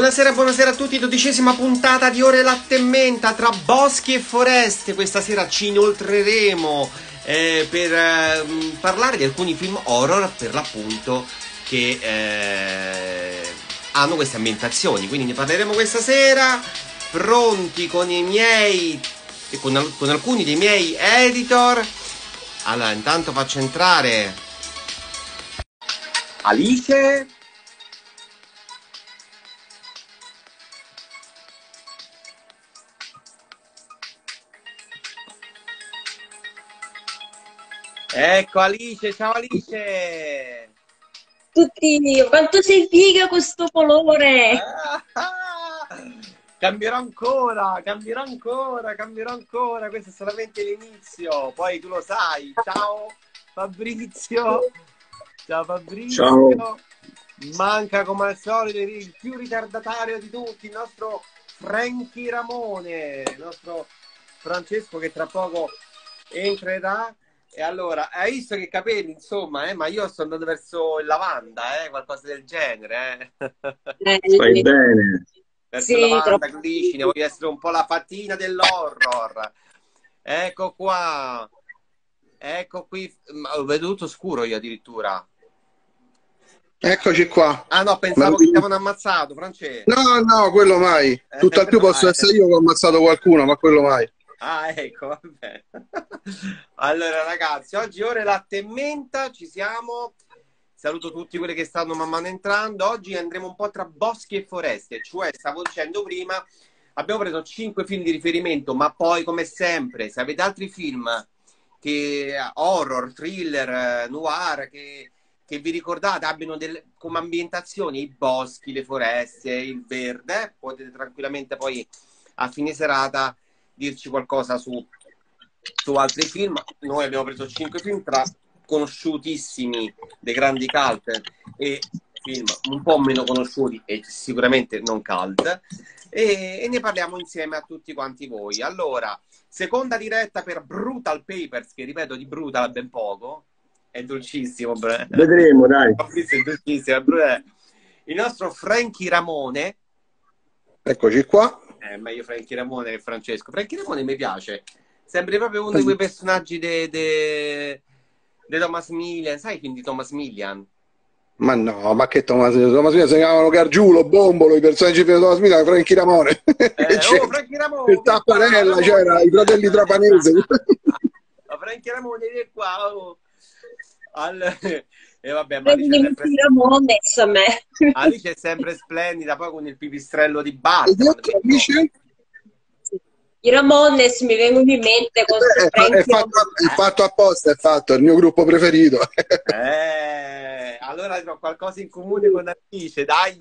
Buonasera, buonasera a tutti, 12ª puntata di Ore Latte e Menta tra boschi e foreste. Questa sera ci inoltreremo per parlare di alcuni film horror, per l'appunto, che hanno queste ambientazioni. Quindi ne parleremo questa sera, pronti con i miei e con alcuni dei miei editor. Allora, intanto faccio entrare Alice. Ecco Alice, ciao Alice! Tutti, quanto sei figa con sto colore! Cambierò ancora, cambierò ancora, cambierò ancora, questo è solamente l'inizio, poi tu lo sai. Ciao Fabrizio, ciao Fabrizio, ciao. Manca come al solito il più ritardatario di tutti, il nostro Frankie Ramone, il nostro Francesco che tra poco entrerà. E allora, hai visto che capelli, insomma, ma io sto andando verso il lavanda, qualcosa del genere, Stai bene? verso il lavanda, glicine, voglio essere un po' la fatina dell'horror. Ecco qua, ecco qui, ho veduto scuro io addirittura. Eccoci qua. Ah no, pensavo che ti avevano ammazzato, Francesco. No, quello mai. Tutto al più posso essere io che ho ammazzato qualcuno, ma quello mai. Ah, ecco, vabbè. Allora ragazzi, oggi Ore Latte e Menta, ci siamo. Saluto tutti quelli che stanno man mano entrando. Oggi andremo un po' tra boschi e foreste, cioè stavo dicendo prima, abbiamo preso 5 film di riferimento, ma poi come sempre, se avete altri film che horror, thriller, noir che vi ricordate abbiano come ambientazioni i boschi, le foreste, il verde, potete tranquillamente poi a fine serata dirci qualcosa su altri film. Noi abbiamo preso 5 film tra conosciutissimi dei grandi cult e film un po' meno conosciuti e sicuramente non cult, e ne parliamo insieme a tutti quanti voi. Allora, seconda diretta per Brutal Papers, che ripeto di Brutal ha ben poco, è dolcissimo. Vedremo, dai. È dolcissimo, il nostro Frankie Ramone. Eccoci qua. Meglio Frankie Ramone che Francesco. Frankie Ramone mi piace, sembra proprio uno di quei personaggi di Thomas Millian. Sai i film di Thomas Millian? Ma no, ma che Thomas Millian si chiamavano Gargiulo, Bombolo, i personaggi di Thomas Millian, Frankie Ramone. Frankie Ramone, il Tappanella, c'era i fratelli Trapanese. Ma Frankie Ramone è qua. Oh. E vabbè, ma Alice è sempre splendida, poi con il pipistrello di Batman. I Ramones mi vengono in mente con è fatto apposta, è fatto, è il mio gruppo preferito. Allora ho qualcosa in comune con Alice, dai.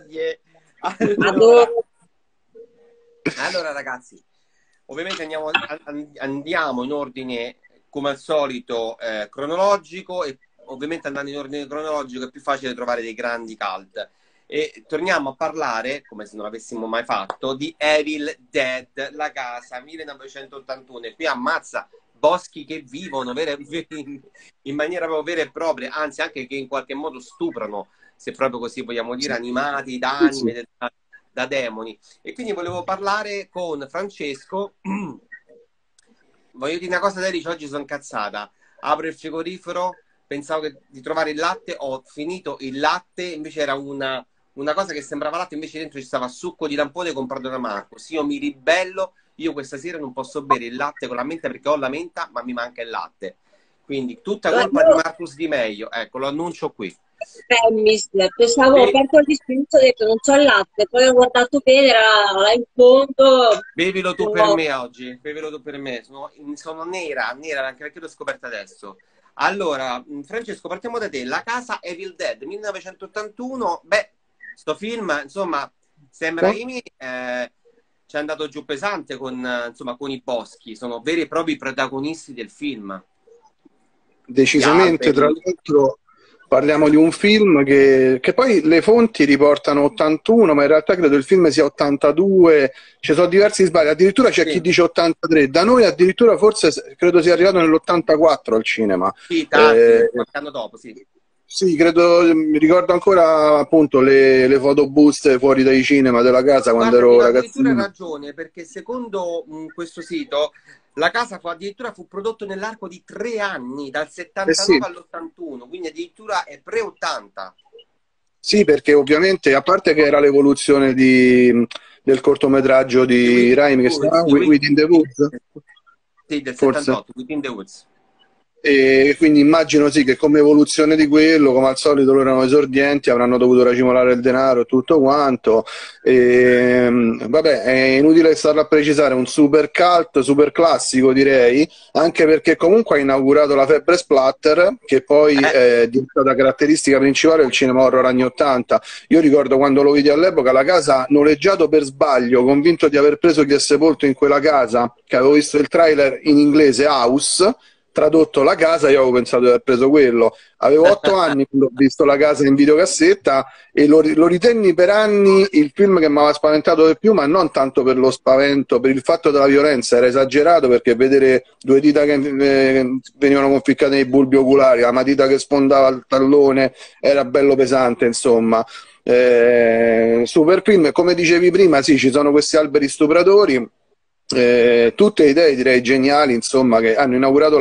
Allora ragazzi, ovviamente andiamo in ordine come al solito cronologico, e ovviamente andando in ordine cronologico è più facile trovare dei grandi cult. E torniamo a parlare, come se non l'avessimo mai fatto, di Evil Dead, la casa, 1981. E qui ammazza boschi che vivono in maniera proprio vera e propria, anzi anche che in qualche modo stuprano, se proprio così vogliamo dire, animati da anime, da demoni. E quindi volevo parlare con Francesco. Voglio dire una cosa, Delice, oggi sono incazzata. Apro il frigorifero, pensavo di trovare il latte, ho finito il latte, invece era una cosa che sembrava latte, invece dentro ci stava succo di lampone comprato da Marcos. Io mi ribello, io questa sera non posso bere il latte con la menta perché ho la menta, ma mi manca il latte. Quindi tutta colpa di Marcus Di Meglio, ecco, lo annuncio qui. Pensavo, ho aperto il distribuito, ho detto non c'ho il latte, poi ho guardato bene, era là in fondo. Bevilo tu per me oggi, bevilo tu per me, sono nera, anche perché l'ho scoperta adesso. Allora, Francesco, partiamo da te. La casa Evil Dead, 1981. Beh, sto film, insomma, sembra Raimi ci è andato giù pesante con i boschi. Sono veri e propri protagonisti del film. Decisamente, tra l'altro parliamo di un film che poi le fonti riportano 81, ma in realtà credo il film sia 82, ci sono diversi sbagli, addirittura c'è chi dice 83, da noi addirittura forse credo sia arrivato nell'84 al cinema. Sì, tanti, qualche anno dopo, sì. Sì, credo, mi ricordo ancora appunto le fotobuste fuori dai cinema della casa quando Guarda, ti ero do addirittura ragazzino. ragione, perché secondo questo sito la casa addirittura fu prodotto nell'arco di 3 anni, dal Eh sì, 79 all'81, quindi addirittura è pre-80. sì, perché ovviamente, a parte che era l'evoluzione del cortometraggio The di Within the Raimi che si Woods, chiama Within the Woods, sì, del forse. 78, Within the Woods. E quindi immagino sì che come evoluzione di quello, come al solito loro erano esordienti, avranno dovuto racimolare il denaro e tutto quanto. Vabbè, è inutile starlo a precisare, un super cult, super classico direi, anche perché comunque ha inaugurato la febbre splatter, che poi è diventata caratteristica principale del cinema horror anni 80. Io ricordo quando lo vidi all'epoca, la casa noleggiato per sbaglio, convinto di aver preso Chi è sepolto in quella casa, che avevo visto il trailer in inglese House, tradotto La casa, io avevo pensato di aver preso quello. Avevo 8 anni quando ho visto La casa in videocassetta e lo ritenni per anni il film che mi aveva spaventato di più, ma non tanto per lo spavento, per il fatto della violenza, era esagerato perché vedere due dita che venivano conficcate nei bulbi oculari, la matita che sfondava il tallone, era bello pesante, insomma. Super film, come dicevi prima, sì, ci sono questi alberi stupratori. Tutte idee direi geniali, insomma, che hanno inaugurato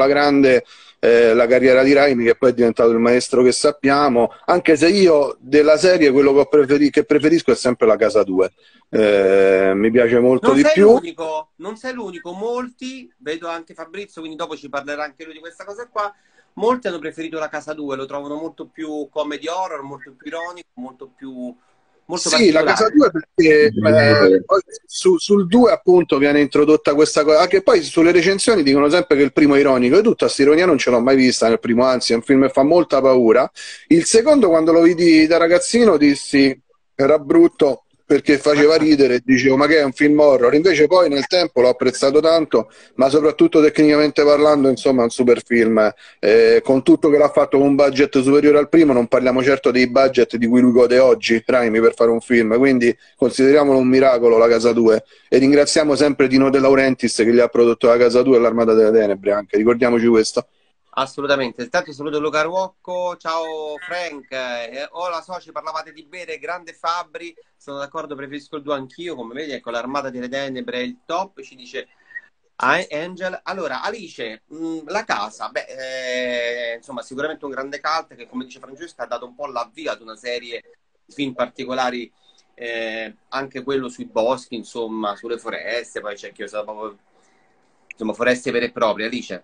la carriera di Raimi, che poi è diventato il maestro che sappiamo, anche se io della serie quello che preferisco è sempre La Casa 2. Mi piace molto Non di sei più. l'unico, non sei l'unico, molti, vedo anche Fabrizio, quindi dopo ci parlerà anche lui di questa cosa qua, molti hanno preferito La Casa 2, lo trovano molto più comedy horror, molto più ironico, molto Sì, La Casa particolare. 2 perché poi sul 2 appunto viene introdotta questa cosa, anche poi sulle recensioni dicono sempre che il primo è ironico, e tutta questa ironia non ce l'ho mai vista nel primo, anzi è un film che fa molta paura. Il secondo, quando lo vidi da ragazzino, dissi era brutto perché faceva ridere, e dicevo ma che è un film horror, invece poi nel tempo l'ho apprezzato tanto, ma soprattutto tecnicamente parlando, insomma è un super film, con tutto che l'ha fatto con un budget superiore al primo, non parliamo certo dei budget di cui lui gode oggi, Raimi, per fare un film, quindi consideriamolo un miracolo La Casa 2, e ringraziamo sempre Dino De Laurentiis che gli ha prodotto La Casa 2 e l'Armata delle Tenebre anche, ricordiamoci questo. Assolutamente. Intanto saluto Luca Ruocco, ciao Frank. Hola soci, parlavate di bere, grande Fabri, sono d'accordo, preferisco il 2 anch'io, come vedi, ecco l'Armata delle Tenebre è il top, ci dice Angel. Allora, Alice, la casa, beh, insomma, sicuramente un grande cult che, come dice Francesca, ha dato un po' l'avvio ad una serie di film particolari, anche quello sui boschi, insomma, sulle foreste, poi c'è chi usa proprio, insomma, foreste vere e proprie. Alice.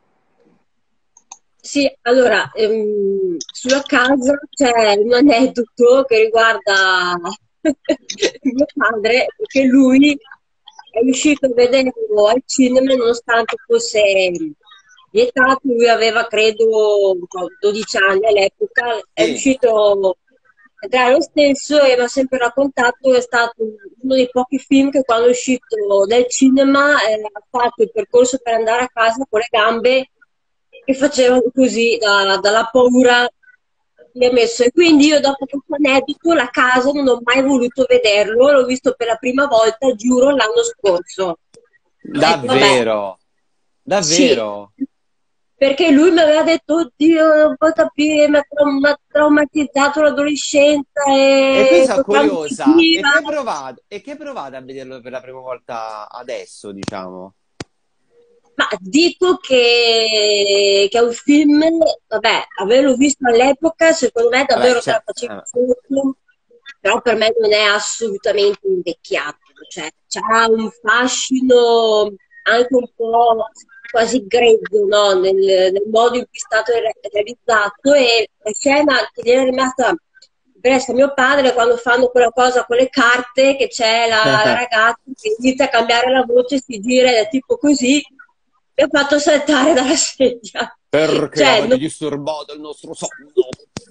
Sì, allora, sulla casa c'è un aneddoto che riguarda mio padre, perché lui è riuscito a vederlo al cinema nonostante fosse vietato, lui aveva credo 12 anni all'epoca, è Sì. riuscito a entrare lo stesso e mi ha sempre raccontato che è stato uno dei pochi film che quando è uscito dal cinema ha fatto il percorso per andare a casa con le gambe che facevano così dalla paura che ha messo. E quindi io dopo questo aneddoto la casa non ho mai voluto vederlo, l'ho visto per la prima volta, giuro, l'anno scorso. Ho detto, vabbè, Davvero? sì, Davvero? perché lui mi aveva detto, oddio, non puoi capire, mi ha traumatizzato l'adolescenza E qui e sono potrà curiosa. negativa. E che provate a vederlo per la prima volta adesso, diciamo? Ma dico che è un film, vabbè, averlo visto all'epoca, secondo me Vabbè, davvero te la facevi sotto, però per me non è assolutamente invecchiato, cioè c'ha un fascino anche un po' quasi grezzo, no? Nel modo in cui è stato realizzato e la scena che gli è rimasta impressa a mio padre quando fanno quella cosa con le carte, che c'è la ragazza che inizia a cambiare la voce, si gira ed è tipo così, mi ha fatto saltare dalla sedia. Perché Cioè, avete disturbato il nostro sonno?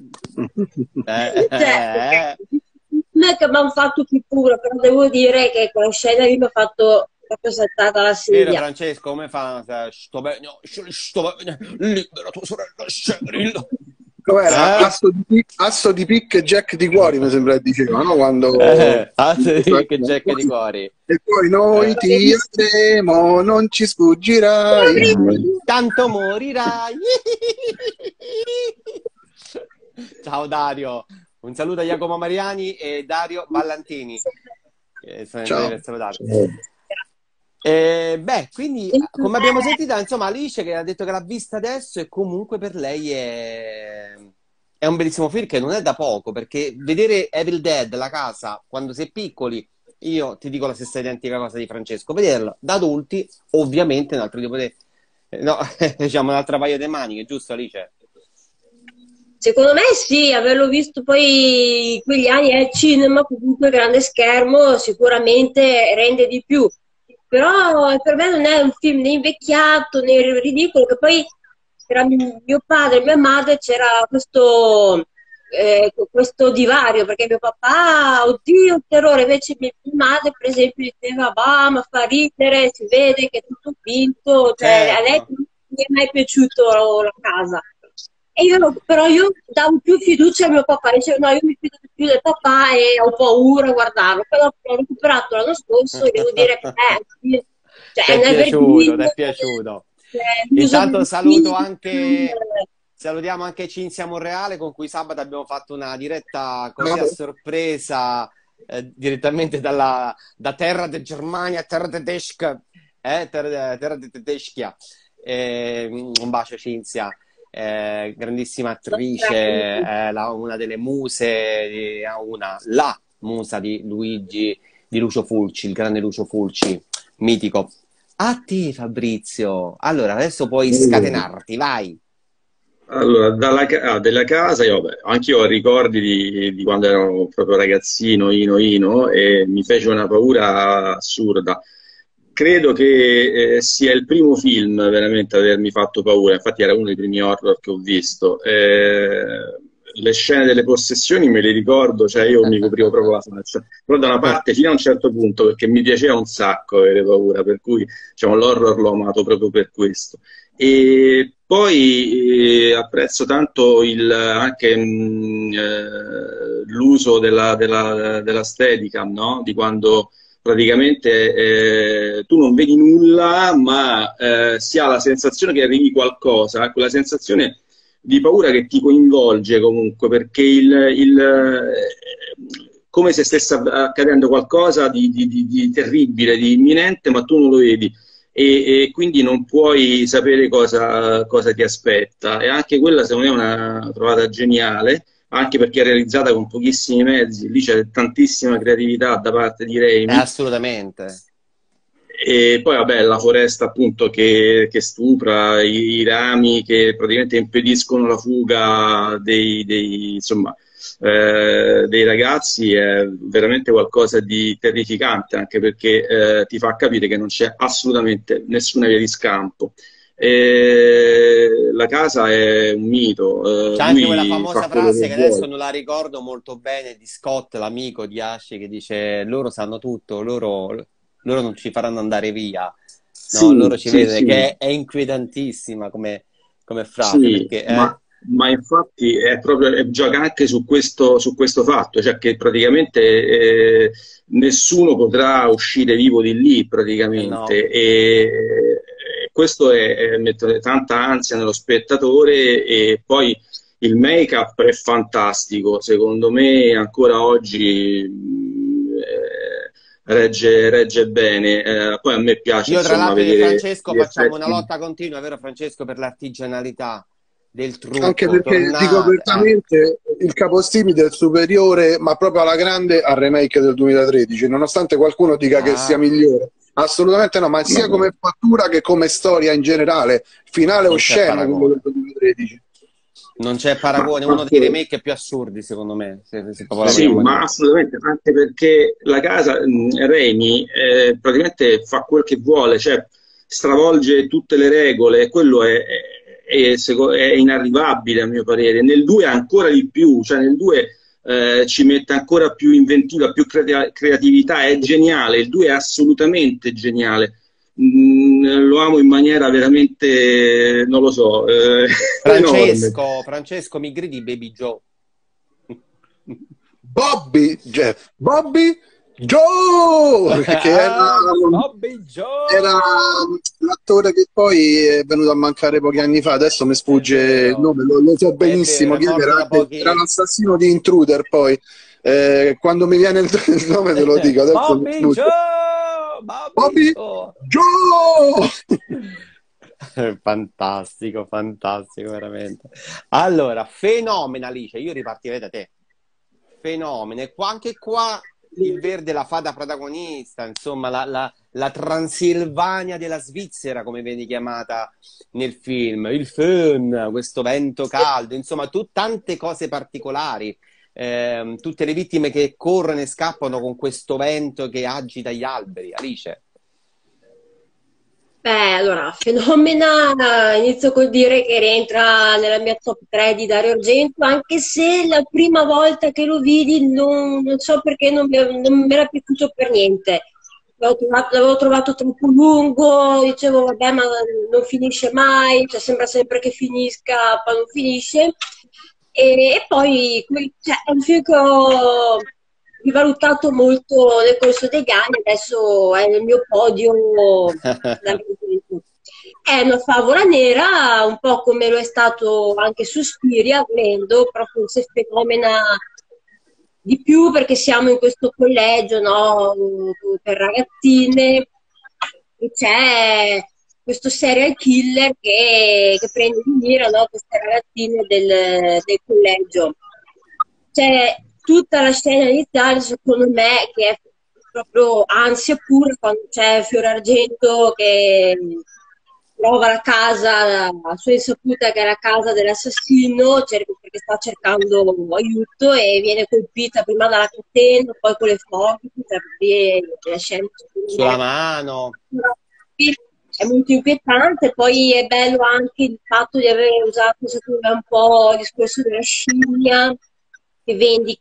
cioè, non è che mi hanno fatto più paura, però devo dire che quella scena lì mi ha fatto proprio saltare dalla Vero sedia. Francesco, come fa? Sto bene, libera tua sorella Cheryl. Com'era? Asso di picche e Jack di cuori, mi sembra che diceva, no? Quando... Che Jack di cuori. E poi noi ti ameremo, non ci sfuggirai. Tanto morirai. Ciao Dario, un saluto a Jacopo Mariani e Dario Ballantini. Ciao. Beh, quindi come abbiamo sentito, insomma, Alice che ha detto che l'ha vista adesso e comunque per lei è un bellissimo film che non è da poco, perché vedere Evil Dead, la casa, quando si è piccoli, io ti dico la stessa identica cosa di Francesco, vederla da adulti, ovviamente, un altro tipo di... No, diciamo un'altra paio di maniche, giusto Alice? Secondo me sì, averlo visto poi quegli anni al cinema, comunque grande schermo, sicuramente rende di più. Però per me non è un film né invecchiato né ridicolo, che poi tra mio padre e mia madre c'era questo divario, perché mio papà, oddio, terrore, invece mia madre per esempio diceva, va, ma fa ridere, si vede che è tutto finto, cioè a lei Certo. non mi è mai piaciuto la casa. Però io davo più fiducia a mio papà, dicevo no, io mi fido di più del papà e ho paura a guardarlo. Poi dopo l'ho recuperato l'anno scorso e devo dire che sì, cioè, Ti è è un piaciuto, ti evergreen, è piaciuto. l'uso Intanto del saluto film, anche, salutiamo anche Cinzia Monreale con cui sabato abbiamo fatto una diretta così a sorpresa, direttamente da terra di Germania, terra tedesca, terra di Tedeschia. Un bacio Cinzia, grandissima attrice, una delle muse, la musa di Luigi, di Lucio Fulci, il grande Lucio Fulci, mitico. A te Fabrizio, allora adesso puoi scatenarti, vai. Allora, della casa, io, vabbè, anche io ho ricordi di quando ero proprio ragazzino, Ino, e mi fece una paura assurda. Credo che sia il primo film veramente ad avermi fatto paura, infatti era uno dei primi horror che ho visto. Le scene delle possessioni me le ricordo, cioè io mi coprivo proprio la faccia, però da una parte fino a un certo punto, perché mi piaceva un sacco avere paura, per cui diciamo, l'horror l'ho amato proprio per questo. E poi apprezzo tanto anche l'uso dell'estetica, no? Di quando praticamente tu non vedi nulla, ma si ha la sensazione che arrivi qualcosa, quella sensazione di paura che ti coinvolge comunque, perché come se stesse accadendo qualcosa di terribile, di imminente, ma tu non lo vedi e quindi non puoi sapere cosa ti aspetta. E anche quella, secondo me, è una trovata geniale, anche perché è realizzata con pochissimi mezzi. Lì c'è tantissima creatività da parte di Raimi. Assolutamente. E poi, vabbè, la foresta appunto che stupra, i rami che praticamente impediscono la fuga insomma, dei ragazzi è veramente qualcosa di terrificante, anche perché ti fa capire che non c'è assolutamente nessuna via di scampo. La casa è un mito, C'è anche quella lui famosa fa quello frase che che adesso vuole. non la ricordo molto bene di Scott, l'amico di Ashi, che dice loro sanno tutto, loro non ci faranno andare via. No, loro Sì, ci sì, vedono, sì. che è inquietantissima come frase, Sì, perché ma infatti gioca anche su questo fatto, cioè che praticamente nessuno potrà uscire vivo di lì no. praticamente e questo mette tanta ansia nello spettatore e poi il make-up è fantastico, secondo me ancora oggi regge bene. Poi a me piace Io tra insomma l'altro io e vedere Francesco gli facciamo una effetti. lotta continua, vero Francesco, per l'artigianalità del Anche trucco, perché dico tornate. apertamente il capostipite è superiore, ma proprio alla grande, al remake del 2013, nonostante qualcuno dica che sia Ah, migliore. Assolutamente no, ma sia No. come fattura che come storia in generale. Finale non c'è osceno quello del paragone. 2013. Non c'è Ma paragone, uno dei remake più assurdi, secondo me, se proprio la sì, vogliamo ma dire. assolutamente, anche perché la casa, Raimi, praticamente fa quel che vuole, cioè stravolge tutte le regole, e quello è inarrivabile a mio parere. Nel 2 ancora di più, cioè nel 2 ci mette ancora più inventiva, più creatività, è geniale, il 2 è assolutamente geniale. Lo amo in maniera veramente, non lo so, enorme. Francesco, mi gridi Baby Joe. Bobby Joe! Che Bobby Joe! era l'attore che poi è venuto a mancare pochi anni fa, adesso mi È sfugge il vero, nome, lo so benissimo è chi morto da era pochi... l'assassino di Intruder poi. Quando mi viene il nome te lo dico, adesso mi Bobby sfugge. Joe! Bobby Bobby Joe! Joe! Fantastico, fantastico, veramente. Allora, Fenomena, Alice, io ripartirei da te. Fenomena, e anche qua il verde la fa da protagonista, insomma, la Transilvania della Svizzera, come viene chiamata nel film, il Föhn, questo vento caldo, insomma, tante cose particolari. Tutte le vittime che corrono e scappano con questo vento che agita gli alberi. Alice. Beh, allora, Fenomena, inizio col dire che rientra nella mia top 3 di Dario Argento, anche se la prima volta che lo vidi non so perché non mi era piaciuto per niente. L'avevo trovato troppo lungo, dicevo vabbè ma non finisce mai, cioè, sembra sempre che finisca, poi non finisce. E poi cioè, è un film che ho rivalutato molto nel corso degli anni, adesso è nel mio podio dall'infinito. È una favola nera, un po' come lo è stato anche Suspiria, volendo, però forse Fenomena di più perché siamo in questo collegio, no, per ragazzine, e c'è questo serial killer che prende di mira, no, queste ragazzine del collegio. C'è tutta la scena iniziale, secondo me, che è proprio ansia pura quando c'è Fiore Argento che trova la casa, a sua insaputa che è la casa dell'assassino, perché sta cercando aiuto e viene colpita prima dalla catena, poi con le forbici, cioè la scena Sulla mano. è molto inquietante, poi è bello anche il fatto di aver usato secondo me un po' il discorso della scimmia che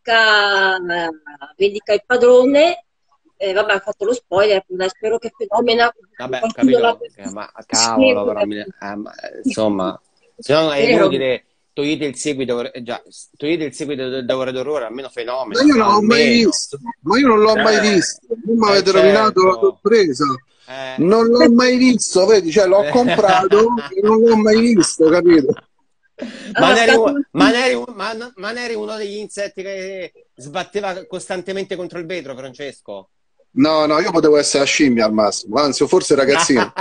vendica il padrone. Vabbè, ho fatto lo spoiler, spero che Fenomena Vabbè, ho qualcuno capito, la ma cavolo, però, ma, insomma, se no è vero. inutile, togliete il seguito, togliete il seguito da Ore d'Orrore, almeno Ma Fenomena, io non l'ho mai almeno. visto, ma io non l'ho mai visto, voi mi avete rovinato la Certo. sorpresa. Eh. Non l'ho mai visto, vedi, cioè l'ho comprato e non l'ho mai visto, capito? Ma ne eri, Aspetta, ma ne eri uno degli insetti che sbatteva costantemente contro il vetro, Francesco? No, no, io potevo essere la scimmia al massimo, anzi, o forse ragazzino.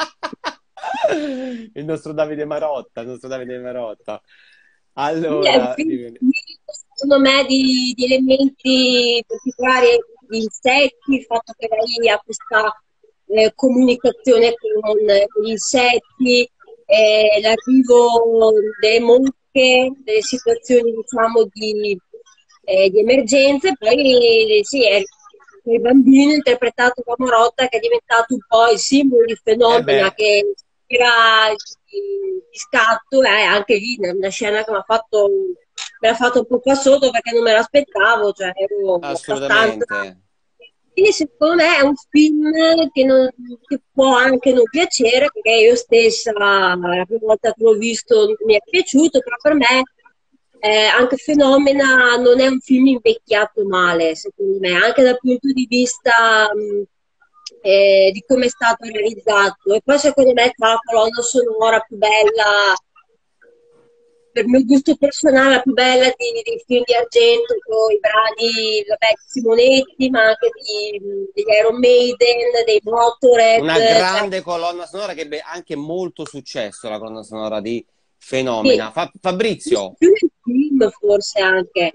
Il nostro Davide Marotta, il nostro Davide Marotta. è un Allora, film, secondo me, di elementi particolari, di insetti, il fatto che lei ha questa comunicazione con gli insetti, l'arrivo delle mosche, delle situazioni, diciamo, di emergenze, poi sì, è il bambino interpretato da Marotta che è diventato un po' il simbolo di eh Fenomena beh, che ispira di scatto, è anche lì una scena che me l'ha fatto un po' qua sotto perché non me l'aspettavo, cioè ero abbastanza. assolutamente. Quindi secondo me è un film che può anche non piacere, perché io stessa la prima volta che l'ho visto non mi è piaciuto, però per me anche Fenomena non è un film invecchiato male, secondo me, anche dal punto di vista di come è stato realizzato. E poi secondo me c'ha la colonna sonora più bella, per il mio gusto personale, la più bella dei film di Argento, con i brani, vabbè, di Simonetti, ma anche degli Iron Maiden, dei Motorhead. Una Cioè, grande colonna sonora che ebbe anche molto successo, la colonna sonora di sì, Fenomena. Fabrizio, più il film forse anche.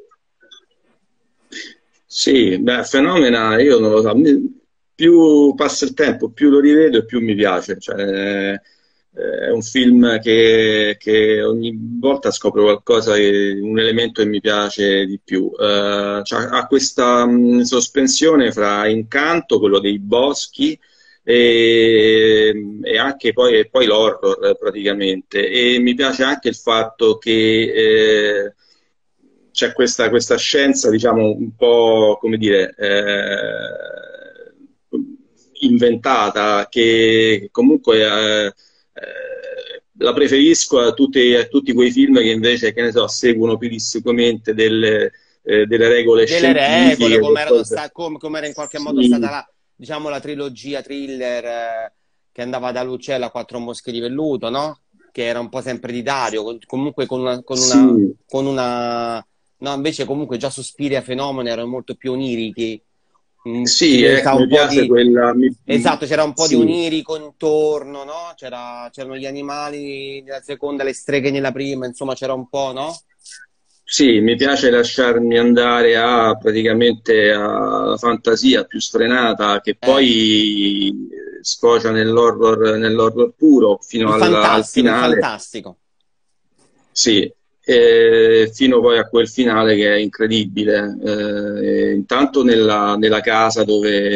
Sì, beh, Fenomena, io non lo so, più passa il tempo, più lo rivedo e più mi piace. Cioè, è un film che ogni volta scopro qualcosa, un elemento che mi piace di più. Cioè, ha questa sospensione fra Incanto, quello dei boschi, e anche poi l'horror praticamente. E mi piace anche il fatto che c'è questa scienza, diciamo, un po', come dire, inventata, che comunque la preferisco a tutti quei film che invece, che ne so, seguono più delle regole delle scientifiche. regole, come era in qualche modo Sì, stata la, diciamo, la trilogia thriller che andava da Lucella a Quattro Mosche di Velluto, no? Che era un po' sempre di Dario, comunque sì, con una... No, invece comunque già Suspiria e Fenomeno erano molto più onirichi. Si sì, pensa ecco, mi un po' piace di... quella. Esatto, c'era un po' di Sì. onirico intorno, no? C'erano gli animali nella seconda, le streghe nella prima, insomma c'era un po', no? Sì, mi piace lasciarmi andare a praticamente alla fantasia più sfrenata che Eh, poi sfocia nell'horror puro fino al il finale. fantastico. Sì, fino poi a quel finale che è incredibile. Intanto nella casa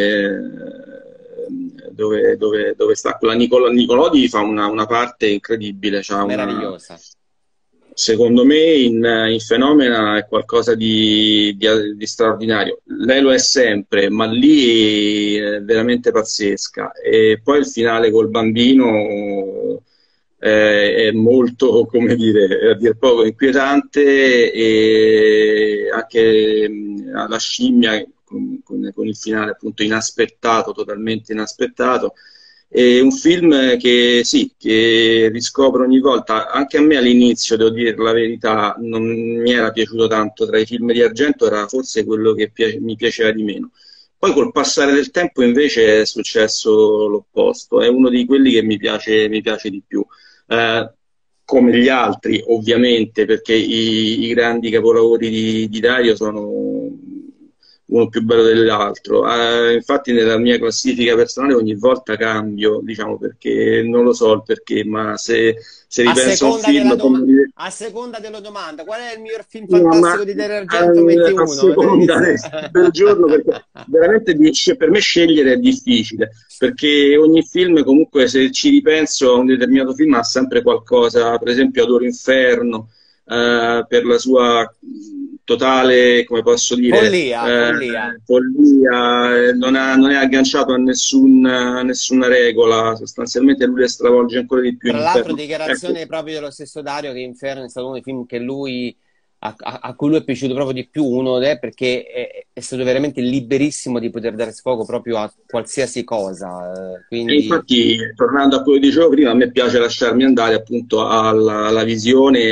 dove sta quella Nicolodi fa una parte incredibile, c'ha Meravigliosa. secondo me in Fenomena è qualcosa di straordinario. Lei lo è sempre, ma lì è veramente pazzesca. E poi il finale col bambino è molto, come dire, a dir poco inquietante, e anche la scimmia con il finale appunto inaspettato, totalmente inaspettato. È un film che sì, che riscopro ogni volta. Anche a me all'inizio, devo dire la verità, non mi era piaciuto tanto. Tra i film di Argento era forse quello che mi piaceva di meno. Poi col passare del tempo invece è successo l'opposto. È uno di quelli che mi piace di più. Eh, Come gli altri, ovviamente, perché i grandi capolavori di Dario sono uno più bello dell'altro. Infatti nella mia classifica personale ogni volta cambio, diciamo, perché non lo so il perché, ma se A ripenso a un seconda della film come... a seconda della domanda, qual è il miglior film No, ma fantastico di Dario Argento? Metti a uno. seconda del giorno, perché veramente per me scegliere è difficile, perché ogni film comunque, se ci ripenso a un determinato film, ha sempre qualcosa. Per esempio Adoro Inferno, per la sua totale, come posso dire, Follia, follia. follia, non è agganciato a nessuna regola. Sostanzialmente lui le stravolge ancora di più in Tra l'altro, Inferno. Ecco. dichiarazione proprio dello stesso Dario che Inferno è stato uno dei film che a cui lui è piaciuto proprio di più, perché è stato veramente liberissimo di poter dare sfogo proprio a qualsiasi cosa. E Quindi, infatti, tornando a quello che dicevo prima, a me piace lasciarmi andare appunto alla visione,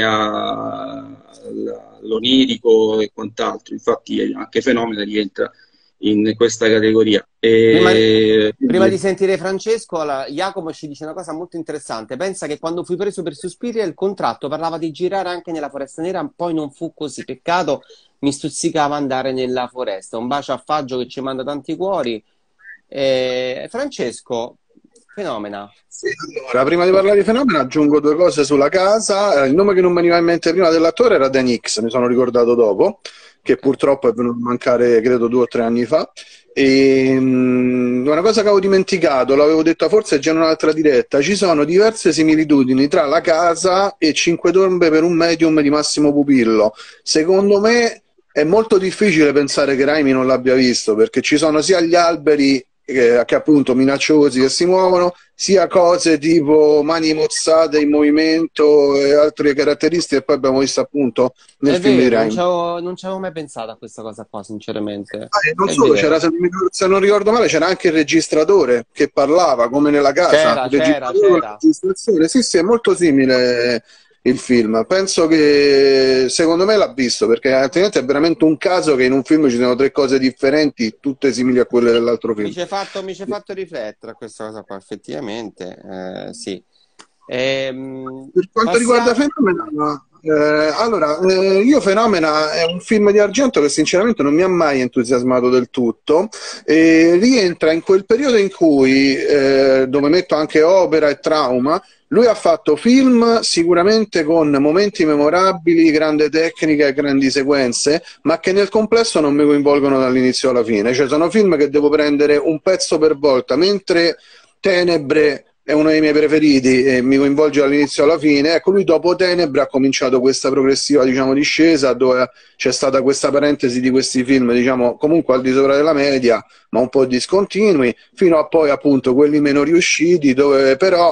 all'onirico e quant'altro. Infatti, anche Fenomena rientra in questa categoria. prima, E, prima di quindi, sentire Francesco, Jacopo ci dice una cosa molto interessante. Pensa che quando fui preso per Suspiria il contratto parlava di girare anche nella Foresta Nera, poi non fu così. Peccato, mi stuzzicava andare nella foresta. Un bacio a Faggio che ci manda tanti cuori. Francesco, Fenomena. Sì, allora, prima di parlare di Fenomeno aggiungo due cose sulla casa. Il nome che non mi veniva in mente prima dell'attore era Dan Hicks, mi sono ricordato dopo, che purtroppo è venuto a mancare credo 2 o 3 anni fa. Una cosa che avevo dimenticato, l'avevo detta forse già in un'altra diretta, ci sono diverse similitudini tra La Casa e Cinque Tombe per un medium di Massimo Pupillo. Secondo me è molto difficile pensare che Raimi non l'abbia visto, perché ci sono sia gli alberi che appunto minacciosi che si muovono, sia cose tipo mani mozzate in movimento e altre caratteristiche che poi abbiamo visto appunto nel È film di vero, Raimi. non ci avevo mai pensato a questa cosa qua, sinceramente. Non È solo, c'era, vero. se non ricordo male, c'era anche il registratore che parlava, come nella casa, il registratore con la C'era. registrazione. Sì, sì, è molto simile il film. Penso che secondo me l'ha visto, perché altrimenti è veramente un caso che in un film ci siano 3 cose differenti, tutte simili a quelle dell'altro film. Mi ci hai fatto riflettere a questa cosa qua, effettivamente, sì. Per quanto riguarda Passiamo... Fenomena, allora, io Fenomena è un film di Argento che sinceramente non mi ha mai entusiasmato del tutto, e rientra in quel periodo in cui, dove metto anche opera e trauma, lui ha fatto film sicuramente con momenti memorabili, grande tecnica e grandi sequenze, ma che nel complesso non mi coinvolgono dall'inizio alla fine. Cioè sono film che devo prendere un pezzo per volta, mentre Tenebre è uno dei miei preferiti e mi coinvolge dall'inizio alla fine. Ecco, lui dopo Tenebre ha cominciato questa progressiva, diciamo, discesa, dove c'è stata questa parentesi di questi film, diciamo, comunque al di sopra della media, ma un po' discontinui, fino a poi appunto quelli meno riusciti, dove però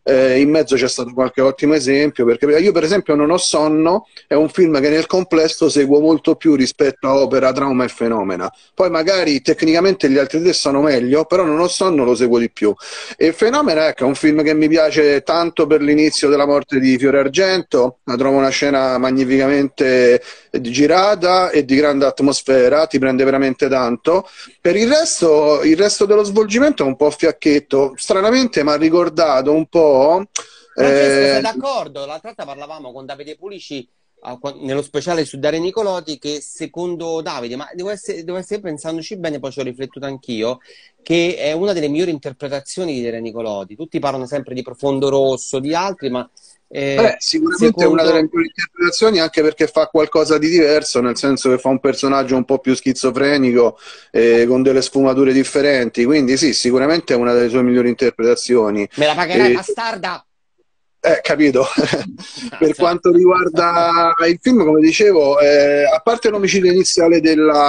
in mezzo c'è stato qualche ottimo esempio, perché io per esempio Non ho sonno è un film che nel complesso seguo molto più rispetto a Opera, Trauma e Fenomena. Poi magari tecnicamente gli altri tre sono meglio, però Non ho sonno lo seguo di più. E Fenomena, ecco, è un film che mi piace tanto per l'inizio della morte di Fiore Argento, la trovo una scena magnificamente girata e di grande atmosfera, ti prende veramente tanto. Per il resto dello svolgimento è un po' fiacchetto, stranamente mi ha ricordato un po'... Francesco, sei d'accordo? L'altra volta parlavamo con Davide Pulici nello speciale su Daria Nicolodi, che secondo Davide, ma devo essere pensandoci bene, poi ci ho riflettuto anch'io, che è una delle migliori interpretazioni di Daria Nicolodi. Tutti parlano sempre di Profondo Rosso, di altri, ma sicuramente è una delle migliori interpretazioni, anche perché fa qualcosa di diverso, nel senso che fa un personaggio un po' più schizofrenico, con delle sfumature differenti, quindi sì, sicuramente è una delle sue migliori interpretazioni. Me la pagherai, bastarda! Capito. Per quanto riguarda il film, come dicevo, a parte l'omicidio iniziale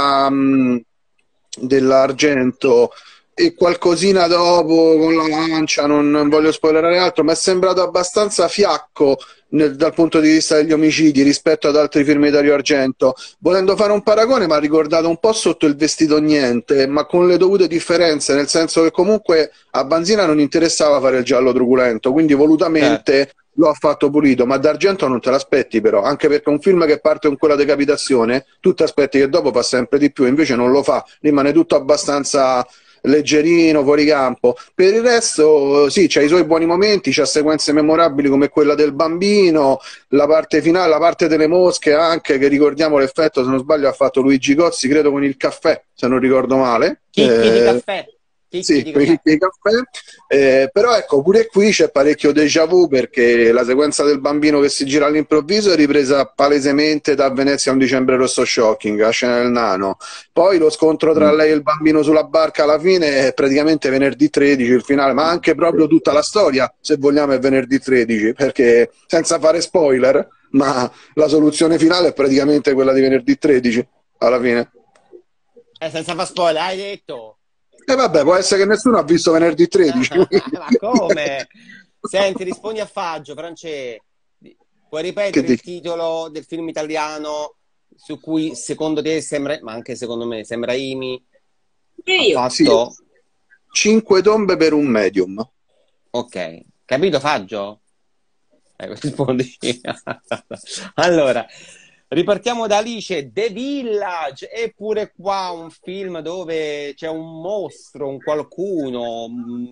dell'Argento e qualcosina dopo con la lancia, non voglio spoilerare altro, mi è sembrato abbastanza fiacco dal punto di vista degli omicidi rispetto ad altri film di Dario Argento. Volendo fare un paragone, mi ha ricordato un po' Sotto il vestito niente, ma con le dovute differenze, nel senso che comunque a Banzina non interessava fare il giallo truculento, quindi volutamente lo ha fatto pulito, ma d'Argento non te l'aspetti però, anche perché un film che parte con quella decapitazione, tu ti aspetti che dopo fa sempre di più, invece non lo fa, rimane tutto abbastanza leggerino, fuori campo. Per il resto sì, c'ha i suoi buoni momenti, c'ha sequenze memorabili come quella del bambino, la parte finale, la parte delle mosche anche, che ricordiamo l'effetto, se non sbaglio ha fatto Luigi Cozzi, credo con il caffè, se non ricordo male. Chicchi di caffè. Sì, di caffè. Però ecco, pure qui c'è parecchio déjà vu, perché la sequenza del bambino che si gira all'improvviso è ripresa palesemente da Venezia un dicembre rosso shocking, la scena del nano. Poi lo scontro tra lei e il bambino sulla barca alla fine è praticamente venerdì 13 il finale, ma anche proprio tutta la storia, se vogliamo, è venerdì 13, perché senza fare spoiler, ma la soluzione finale è praticamente quella di venerdì 13 alla fine. Senza fare spoiler, hai detto? E vabbè, può essere che nessuno ha visto venerdì 13. Ma come? Senti, rispondi a Faggio, France. Puoi ripetere il titolo del film italiano su cui secondo te sembra, ma anche secondo me, sembra Imi ha fatto... Sì. 5 tombe per un medium. Ok, capito Faggio? Rispondi. Allora... Ripartiamo da Alice, The Village, eppure qua un film dove c'è un mostro, un qualcuno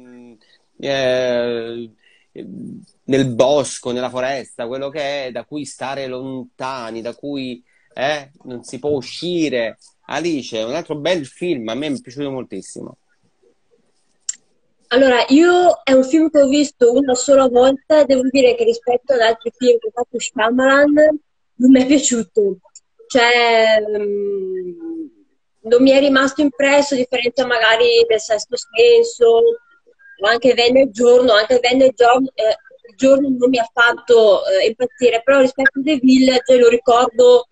nel bosco, nella foresta, quello che è, da cui stare lontani, da cui non si può uscire. Alice, un altro bel film, a me mi è piaciuto moltissimo. Allora, io è un film che ho visto una sola volta e devo dire che rispetto ad altri film che ha fatto Shyamalan non mi è piaciuto, cioè non mi è rimasto impresso, a differenza magari del Sesto Senso o anche Venne il giorno, il giorno non mi ha fatto impazzire, però rispetto a The Village lo ricordo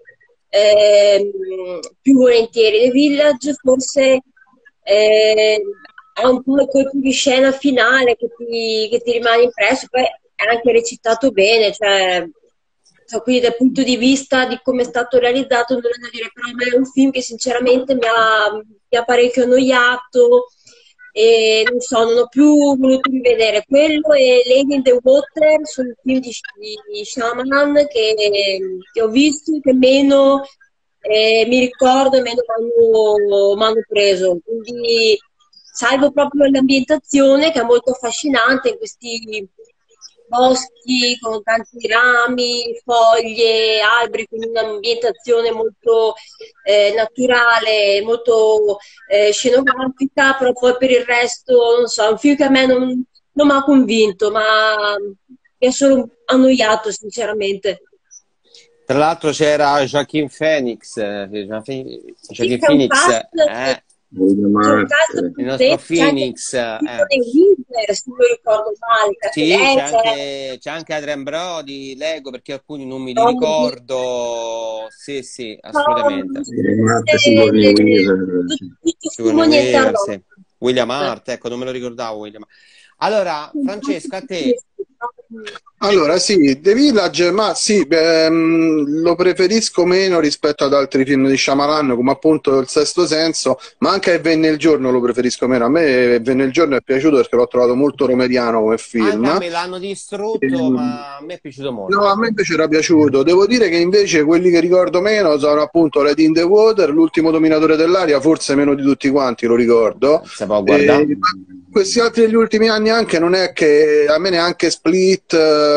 più volentieri. The Village forse ha un po' il colpo di scena finale che ti rimane impresso, poi è anche recitato bene, cioè quindi dal punto di vista di come è stato realizzato non è da dire, però a me è un film che sinceramente mi ha parecchio annoiato e non so, non ho più voluto rivedere quello, e Lady in the Water sono i film di Shyamalan che ho visto, che meno mi ricordo e meno m'hanno preso, quindi salvo proprio l'ambientazione che è molto affascinante in questi boschi con tanti rami, foglie, alberi, quindi un'ambientazione molto naturale, molto scenografica, però poi per il resto, non so, è un film che a me non mi ha convinto, ma mi ha solo annoiato, sinceramente. Tra l'altro c'era Joaquin Phoenix, Joaquin Phoenix, il nostro Phoenix, se non ricordo male. Sì, c'è anche Adrien Brody, leggo perché alcuni non mi li ricordo. Sì, assolutamente. William Hart, ecco, non me lo ricordavo William. Allora, Francesco, a te Allora, sì, The Village, ma sì, lo preferisco meno rispetto ad altri film di Shyamalan, come appunto Il Sesto Senso, ma anche Venne il giorno lo preferisco meno. A me Venne il giorno è piaciuto perché l'ho trovato molto romeriano come Anche a film. me l'hanno distrutto, Ehm, ma a me è piaciuto No, a molto. me invece era piaciuto. Devo dire che invece quelli che ricordo meno sono appunto Lady in the Water, L'ultimo dominatore dell'aria, forse meno di tutti quanti, lo ricordo. Se può guardare. Ma questi altri degli ultimi anni anche non è che a me neanche Split,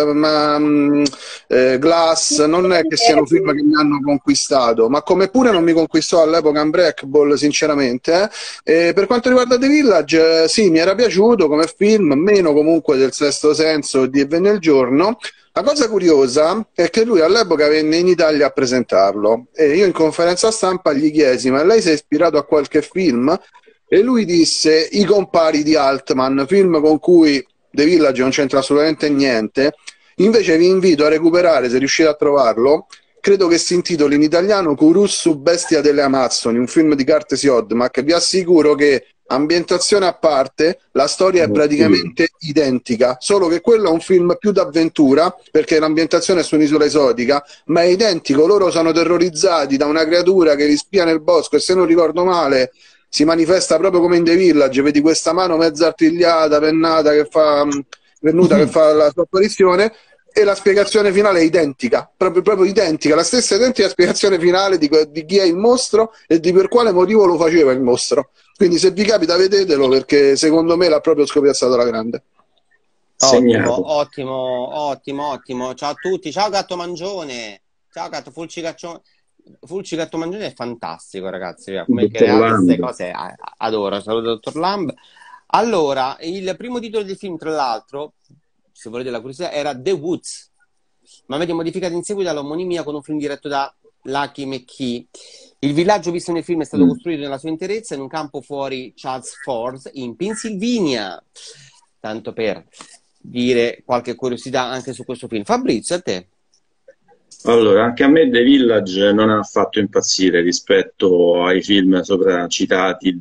Glass, non è che siano film che mi hanno conquistato, ma come pure non mi conquistò all'epoca Unbreakable, sinceramente. Per quanto riguarda The Village, sì, mi era piaciuto come film, meno comunque del Sesto Senso e di E Venne il giorno. La cosa curiosa è che lui all'epoca venne in Italia a presentarlo e io in conferenza stampa gli chiesi: ma lei si è ispirato a qualche film? E lui disse I compari di Altman, film con cui The Village non c'entra assolutamente niente. Invece vi invito a recuperare, se riuscite a trovarlo, credo che si intitoli in italiano Kurussu, bestia delle Amazzoni, un film di Curtis Yodmak. Vi assicuro che, ambientazione a parte, la storia è praticamente identica, solo che quello è un film più d'avventura, perché l'ambientazione è su un'isola esotica, ma è identico. Loro sono terrorizzati da una creatura che li spia nel bosco e, se non ricordo male, si manifesta proprio come in The Village. Vedi questa mano mezza artigliata, pennata, che fa, venuta, che fa la sua apparizione, e la spiegazione finale è identica, proprio identica, la stessa identica spiegazione finale di chi è il mostro e di per quale motivo lo faceva il mostro. Quindi se vi capita vedetelo, perché secondo me l'ha proprio scopiazzato alla grande. Segnato. Ottimo, ottimo, ottimo, ottimo. Ciao a tutti, ciao Gatto Mangione. Ciao Gatto Fulci Gatto Mangione è fantastico, ragazzi. Come Dottor create queste Lamb. cose, adoro. Saluto Dottor Lamb. Allora, il primo titolo del film, tra l'altro, se volete la curiosità, era The Woods, ma vede modificato in seguito all'omonimia con un film diretto da Lucky McKee. Il villaggio visto nel film è stato costruito nella sua interezza in un campo fuori Charles Ford, in Pennsylvania. Tanto per dire qualche curiosità anche su questo film. Fabrizio, a te. Allora, anche a me The Village non ha fatto impazzire rispetto ai film sopra citati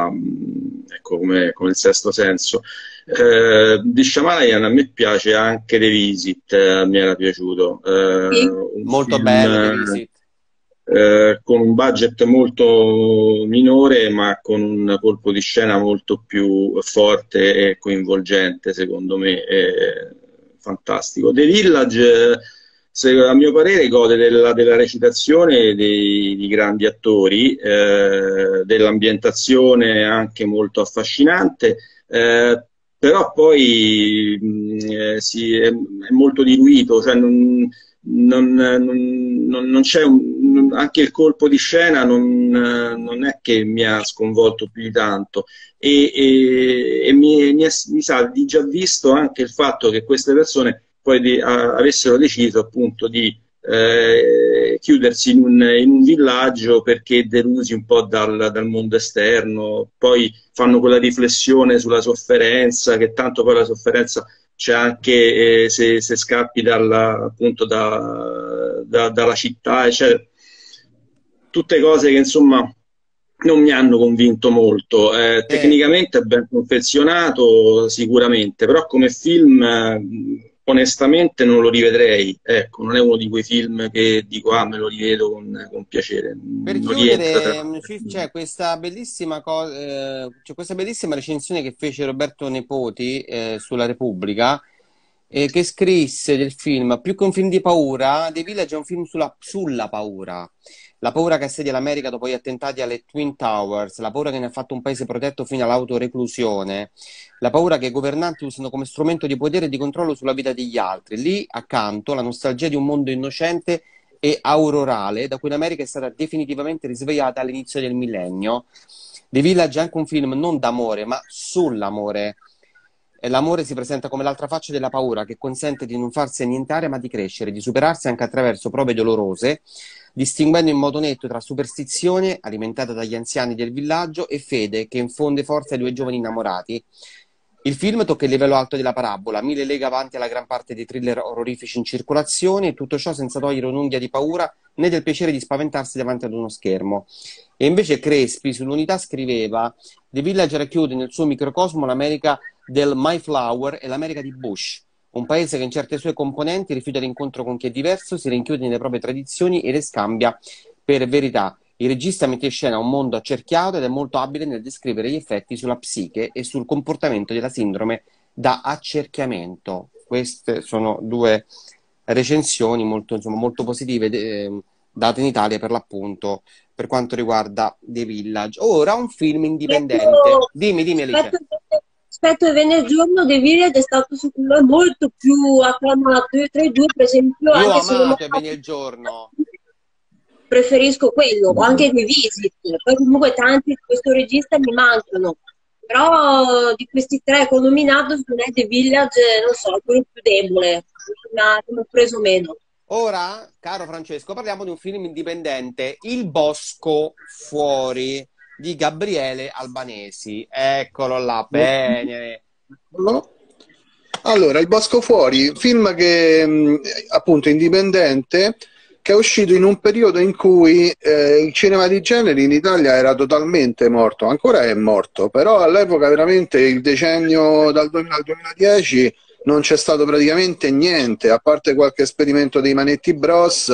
ecco, come Il Sesto Senso. Di Shyamalan a me piace anche The Visit, mi era piaciuto. Sì. Un Molto film, bello, The Visit. con un budget molto minore, ma con un colpo di scena molto più forte e coinvolgente, secondo me, fantastico. The Village, a mio parere, gode della recitazione di grandi attori, dell'ambientazione anche molto affascinante, però poi è molto diluito, cioè non c'è anche il colpo di scena non è che mi ha sconvolto più di tanto e mi sa di già visto anche il fatto che queste persone poi avessero deciso appunto di chiudersi in un villaggio perché delusi un po' dal mondo esterno, poi fanno quella riflessione sulla sofferenza, che tanto poi la sofferenza c'è anche se scappi appunto dalla città, cioè, tutte cose che insomma non mi hanno convinto molto. Tecnicamente è ben confezionato sicuramente, però come film onestamente non lo rivedrei. Ecco, non è uno di quei film che dico me lo rivedo con piacere. Per Non rientra chiudere, c'è questa bellissima c'è questa bellissima recensione che fece Roberto Nepoti sulla Repubblica, che scrisse del film: più che un film di paura, The Village è un film sulla paura. La paura che assedia l'America dopo gli attentati alle Twin Towers, la paura che ne ha fatto un paese protetto fino all'autoreclusione, la paura che i governanti usano come strumento di potere e di controllo sulla vita degli altri. Lì, accanto, la nostalgia di un mondo innocente e aurorale, da cui l'America è stata definitivamente risvegliata all'inizio del millennio. The Village è anche un film non d'amore, ma sull'amore. E l'amore si presenta come l'altra faccia della paura, che consente di non farsi annientare, ma di crescere, di superarsi anche attraverso prove dolorose, distinguendo in modo netto tra superstizione, alimentata dagli anziani del villaggio, e fede, che infonde forza ai due giovani innamorati. Il film tocca il livello alto della parabola, 1000 leghe avanti alla gran parte dei thriller orrorifici in circolazione, e tutto ciò senza togliere un'unghia di paura né del piacere di spaventarsi davanti ad uno schermo. E invece Crespi sull'Unità scriveva: The Village racchiude nel suo microcosmo l'America del Mayflower e l'America di Bush, Un paese che in certe sue componenti rifiuta l'incontro con chi è diverso, si rinchiude nelle proprie tradizioni e le scambia per verità. Il regista mette in scena un mondo accerchiato ed è molto abile nel descrivere gli effetti sulla psiche e sul comportamento della sindrome da accerchiamento. Queste sono due recensioni molto, insomma, molto positive date in Italia per l'appunto per quanto riguarda The Village. Ora un film indipendente. Dimmi Alice. Rispetto a Venerdì Giorno, The Village è stato secondo me molto più acclamato. Io tra i due, per esempio, Io ho anche se non amato Venerdì il Giorno. preferisco quello, anche The Visit. Poi comunque tanti di questo regista mi mancano. Però di questi tre che ho nominato, secondo me The Village, non so, è quello più debole, mi ha preso meno. Ora, caro Francesco, parliamo di un film indipendente, Il Bosco Fuori, di Gabriele Albanesi. Eccolo là, bene. Allora, Il Bosco Fuori, film che appunto indipendente, che è uscito in un periodo in cui il cinema di genere in Italia era totalmente morto, ancora è morto, però all'epoca veramente il decennio dal 2000 al 2010 non c'è stato praticamente niente, a parte qualche esperimento dei Manetti Bros,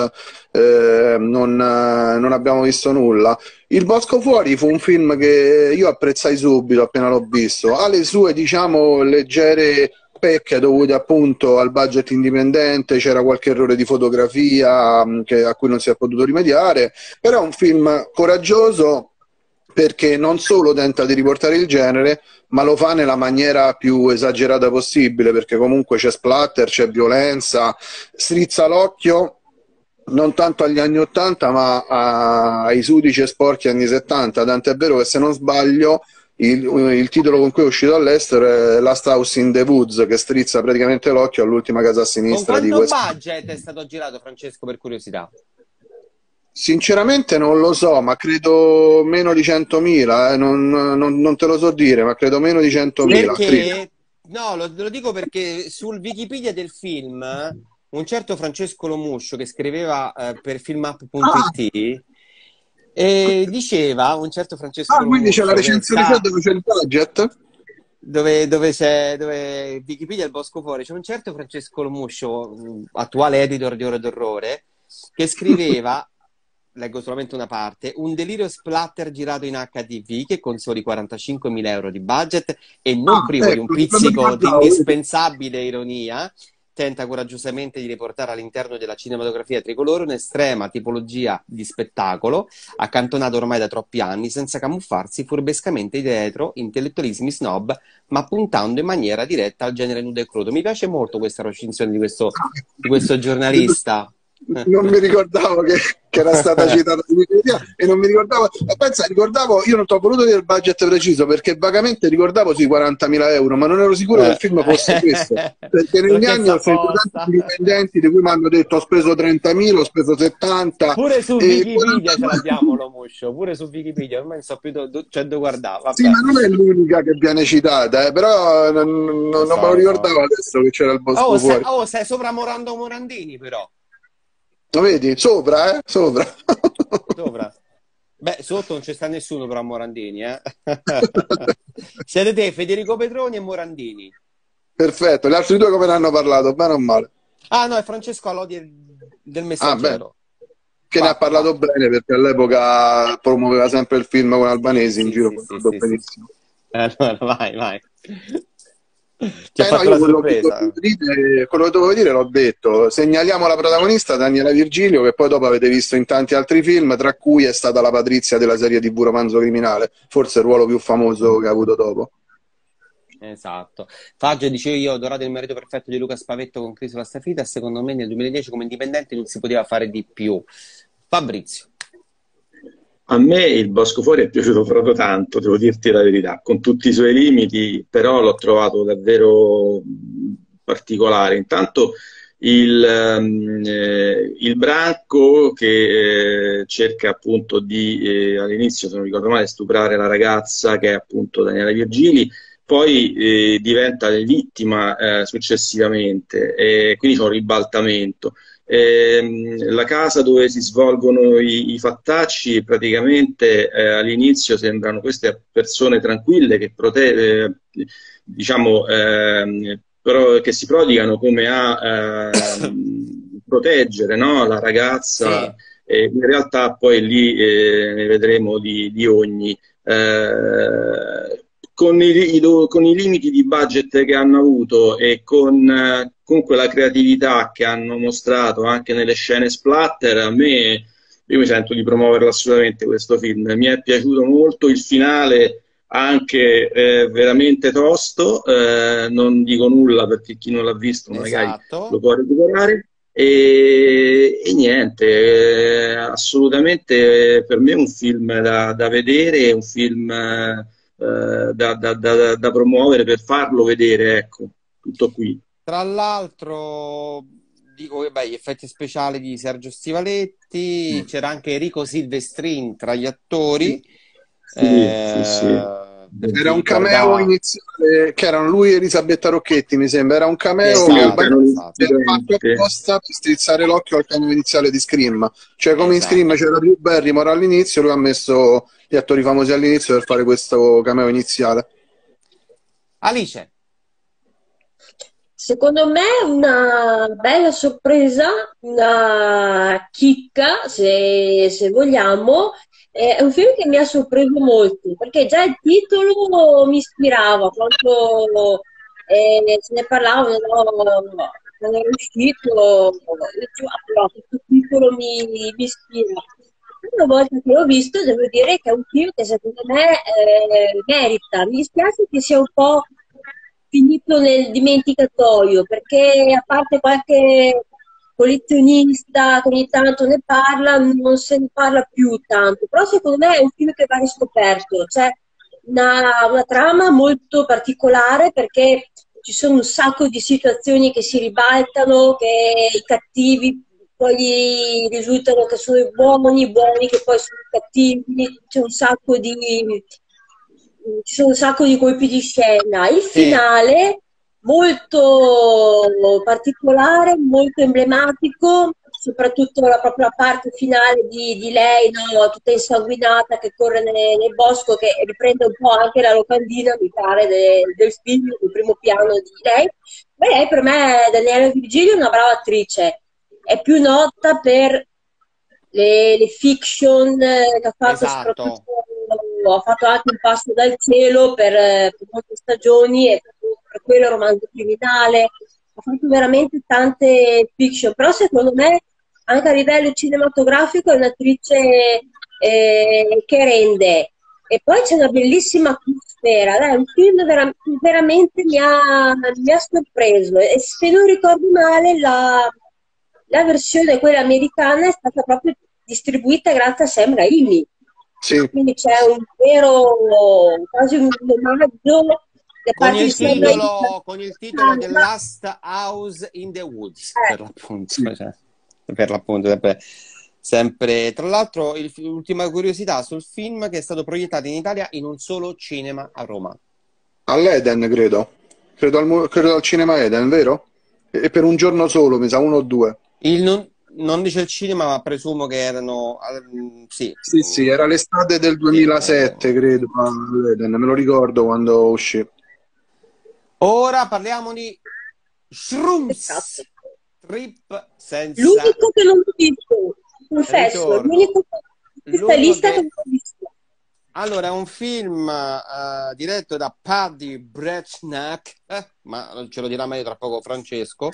non abbiamo visto nulla. Il Bosco Fuori fu un film che io apprezzai subito appena l'ho visto, ha le sue, diciamo, leggere pecche dovute appunto al budget indipendente, c'era qualche errore di fotografia a cui non si è potuto rimediare, però è un film coraggioso perché non solo tenta di riportare il genere, ma lo fa nella maniera più esagerata possibile, perché comunque c'è splatter, c'è violenza, strizza l'occhio non tanto agli anni 80 ma ai sudici e sporchi anni 70, tant'è vero che se non sbaglio il titolo con cui è uscito all'estero è Last House in the Woods, che strizza praticamente l'occhio all'ultima casa a sinistra di questo. Con quanto budget è stato girato, Francesco, per curiosità? Sinceramente non lo so, ma credo meno di 100.000, non te lo so dire, ma credo meno di 100.000. Perché? No, lo dico perché sul Wikipedia del film un certo Francesco Lomuscio, che scriveva per filmup.it, diceva, un certo Francesco Lomuscio, quindi c'è la recensione dove c'è il budget? Dove Wikipedia il Bosco Fuori, c'è un certo Francesco Lomuscio, attuale editor di Ore d'Orrore, che scriveva, leggo solamente una parte, un delirio splatter girato in HDV che con soli 45.000 euro di budget e non privo di un pizzico di indispensabile ironia, tenta coraggiosamente di riportare all'interno della cinematografia tricolore un'estrema tipologia di spettacolo, accantonato ormai da troppi anni, senza camuffarsi furbescamente dietro intellettualismi snob, ma puntando in maniera diretta al genere nudo e crudo. Mi piace molto questa recensione di questo giornalista. Non mi ricordavo che era stata citata e non mi ricordavo, io non ti ho voluto dire il budget preciso perché vagamente ricordavo sui 40.000 euro, ma non ero sicuro che il film fosse questo, perché negli anni ho sentito tanti indipendenti di cui mi hanno detto ho speso 30.000, ho speso 70. Pure su Wikipedia ce l'abbiamo lo Muscio, pure su Wikipedia, ormai non so più dove guardare. Sì, ma non è l'unica che viene citata, però non me lo ricordavo adesso che c'era il Bosco Fuori. Sei sopra Morandini però. Lo vedi? Sopra, Sopra. Sopra. Beh, sotto non c'è sta nessuno però a Morandini, eh? Siete te, Federico Petroni e Morandini. Perfetto, gli altri due come ne hanno parlato, bene o male? Ah no, è Francesco Alodi del Messaggero. Che ne ha parlato bene perché all'epoca promuoveva sempre il film con Albanesi in giro. Benissimo. Allora, vai. Ti ha No, fatto la quello sorpresa. quello che dovevo dire l'ho detto. Segnaliamo la protagonista Daniela Virgilio, che poi dopo avete visto in tanti altri film, tra cui è stata la Patrizia della serie TV Romanzo Criminale, forse il ruolo più famoso che ha avuto dopo. Esatto. Faggio dicevo io, Dorato il marito perfetto di Luca Spavetto con Crisola Stafida, secondo me nel 2010 come indipendente non si poteva fare di più. Fabrizio. A me il Bosco Fuori è piaciuto proprio tanto, devo dirti la verità, con tutti i suoi limiti, però l'ho trovato davvero particolare. Intanto il branco che cerca appunto di, all'inizio, se non ricordo male, stuprare la ragazza che è appunto Daniela Virgili, poi diventa vittima successivamente, e quindi c'è un ribaltamento. La casa dove si svolgono i fattacci praticamente all'inizio sembrano queste persone tranquille che diciamo, che si prodigano come a proteggere, no, la ragazza, e in realtà poi lì ne vedremo di ogni. Con i limiti di budget che hanno avuto e con comunque la creatività che hanno mostrato anche nelle scene splatter, io mi sento di promuoverlo assolutamente questo film. Mi è piaciuto molto il finale, anche veramente tosto, non dico nulla perché chi non l'ha visto magari lo può recuperare. E niente, assolutamente per me è un film da vedere, un film da promuovere per farlo vedere, ecco, tutto qui. Tra l'altro dico che gli effetti speciali di Sergio Stivaletti, c'era anche Enrico Silvestrin tra gli attori. Sì. Era un cameo iniziale, che erano lui e Elisabetta Rocchetti, mi sembra. Era un cameo che fatto apposta per strizzare l'occhio al cameo iniziale di Scream. Cioè, come in Scream c'era Drew Barrymore all'inizio, lui ha messo gli attori famosi all'inizio per fare questo cameo iniziale. Alice. Secondo me una bella sorpresa, una chicca, se vogliamo. È un film che mi ha sorpreso molto, perché già il titolo mi ispirava, quando se ne parlavano, no, quando era uscito, però questo titolo mi ispira. Una volta che l'ho visto, devo dire che è un film che secondo me merita. Mi dispiace che sia un po' finito nel dimenticatoio, perché a parte qualche collezionista che ogni tanto ne parla, non se ne parla più tanto, però secondo me è un film che va riscoperto. C'è una trama molto particolare, perché ci sono un sacco di situazioni che si ribaltano, che i cattivi poi risultano che sono i buoni che poi sono i cattivi, ci sono un sacco di colpi di scena. Il finale molto particolare, molto emblematico, soprattutto proprio la parte finale di lei, no, tutta insanguinata, che corre nel bosco, che riprende un po' anche la locandina, mi pare, del film, il primo piano di lei. Beh, lei per me, Daniela Virgilio, è una brava attrice, è più nota per le fiction che ha fatto, soprattutto ha fatto anche Un passo dal cielo per molte stagioni, e per quello Romanzo criminale, ha fatto veramente tante fiction, però secondo me anche a livello cinematografico è un'attrice che rende. E poi c'è una bellissima atmosfera, è un film veramente mi ha sorpreso, e se non ricordo male la versione, quella americana, è stata proprio distribuita grazie a Sam Raimi. Sì. Quindi c'è un vero, quasi un omaggio da parte di Sam Raimi. Con il titolo The Last House in the Woods, per l'appunto. Per l'appunto, sempre. Tra l'altro, l'ultima curiosità sul film, che è stato proiettato in Italia in un solo cinema a Roma. All'Eden, credo al cinema Eden, vero? E per un giorno solo, mi sa, 1 o 2. Non dice il cinema, ma presumo che erano... Sì, era l'estate del 2007, credo, all'Eden, me lo ricordo quando uscì. Ora parliamo di Shrooms. Trip senza... L'unico che non ho visto, confesso, l'unico questa lista che non ho visto. Allora, è un film diretto da Paddy Breachnack, ma ce lo dirà meglio tra poco Francesco.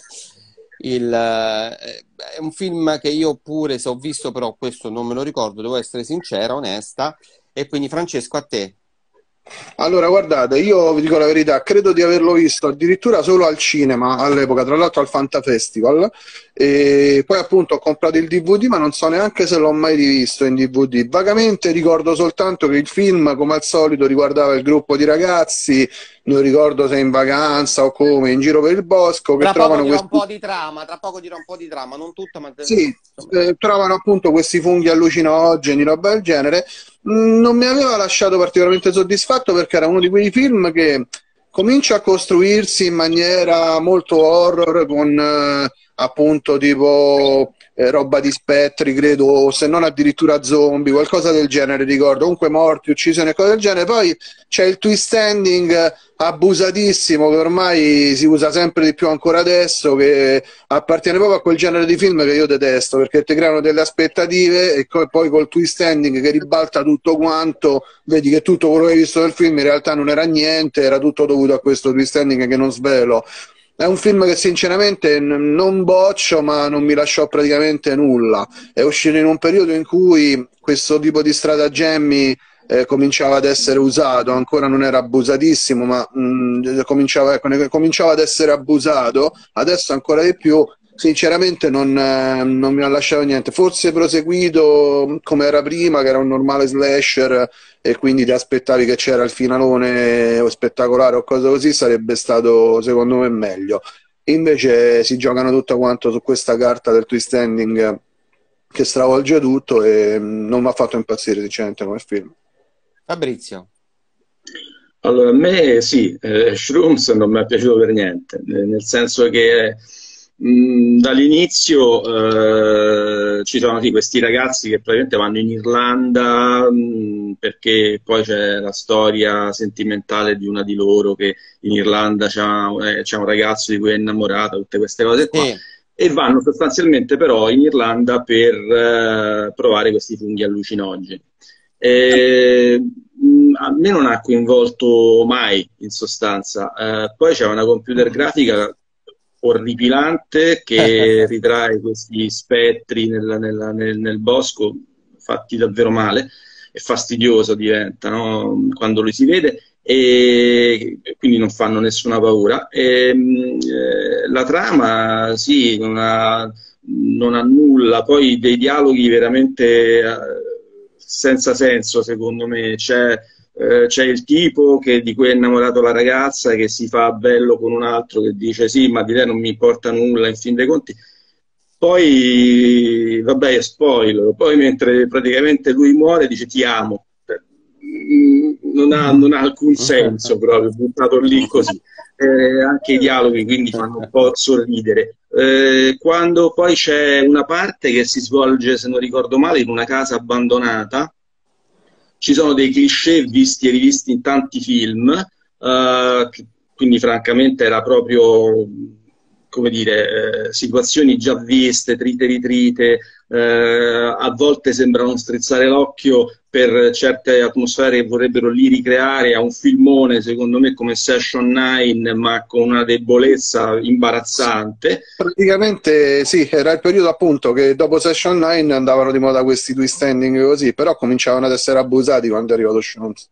È un film che io pure, se ho visto, però questo non me lo ricordo, devo essere sincera, onesta, e quindi Francesco, a te. Allora, guardate, io vi dico la verità, credo di averlo visto addirittura solo al cinema all'epoca, tra l'altro al Fanta Festival, e poi appunto ho comprato il DVD, ma non so neanche se l'ho mai rivisto in DVD. Vagamente ricordo soltanto che il film, come al solito, riguardava il gruppo di ragazzi, non ricordo se in vacanza o come, in giro per il bosco, che trovano un po' di trama, tra poco dirò un po' di trama, non tutta, ma... Sì, trovano appunto questi funghi allucinogeni, roba del genere. Non mi aveva lasciato particolarmente soddisfatto, perché era uno di quei film che comincia a costruirsi in maniera molto horror, con appunto tipo roba di spettri, credo, o se non addirittura zombie, qualcosa del genere, ricordo, comunque morti, uccisioni e cose del genere. Poi c'è il twist ending abusatissimo che ormai si usa sempre di più ancora adesso, che appartiene proprio a quel genere di film che io detesto, perché ti creano delle aspettative e poi col twist ending che ribalta tutto quanto, vedi che tutto quello che hai visto nel film in realtà non era niente, era tutto dovuto a questo twist ending che non svelo. È un film che sinceramente non boccio, ma non mi lasciò praticamente nulla. È uscito in un periodo in cui questo tipo di stratagemmi cominciava ad essere usato, ancora non era abusatissimo, ma cominciava ad essere abusato, adesso ancora di più. Sinceramente non mi ha lasciato niente, forse proseguito come era prima, che era un normale slasher e quindi ti aspettavi che c'era il finalone o spettacolare o cosa così, sarebbe stato secondo me meglio. Invece si giocano tutto quanto su questa carta del twist ending che stravolge tutto e non mi ha fatto impazzire sinceramente come film. Fabrizio. Allora, a me sì, Shrooms non mi è piaciuto per niente, nel senso che dall'inizio ci sono sì, questi ragazzi che praticamente vanno in Irlanda perché poi c'è la storia sentimentale di una di loro che in Irlanda c'è un ragazzo di cui è innamorata, tutte queste cose qua, Sì. e vanno sostanzialmente però in Irlanda per provare questi funghi allucinogeni. A me non ha coinvolto mai in sostanza. Poi c'è una computer grafica orripilante che ritrae questi spettri nel bosco fatti davvero male e fastidioso diventa, no? Quando li si vede e quindi non fanno nessuna paura. La trama sì, non ha nulla, poi dei dialoghi veramente senza senso secondo me. C'è il tipo di cui è innamorato la ragazza che si fa bello con un altro che dice sì, ma di te non mi importa nulla in fin dei conti. Poi, vabbè, spoiler, poi mentre praticamente lui muore dice ti amo. Non ha alcun senso proprio, buttato lì così. Anche i dialoghi quindi fanno un po' sorridere. Quando poi c'è una parte che si svolge, se non ricordo male, in una casa abbandonata, ci sono dei cliché visti e rivisti in tanti film, quindi francamente era proprio, come dire, situazioni già viste, trite ritrite, a volte sembrano strizzare l'occhio per certe atmosfere che vorrebbero lì ricreare a un filmone, secondo me, come Session 9, ma con una debolezza imbarazzante. Praticamente sì, era il periodo appunto che dopo Session 9 andavano di moda questi twist ending così, però cominciavano ad essere abusati quando è arrivato Shrooms.